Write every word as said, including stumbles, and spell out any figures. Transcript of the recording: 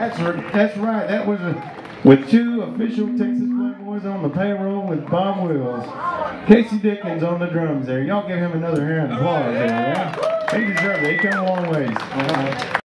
That's that's right. That was a, with two official Texas Playboys on the payroll with Bob Wills. Casey Dickens on the drums there. Y'all give him another hand of applause there, yeah? He deserves it. He come a long ways.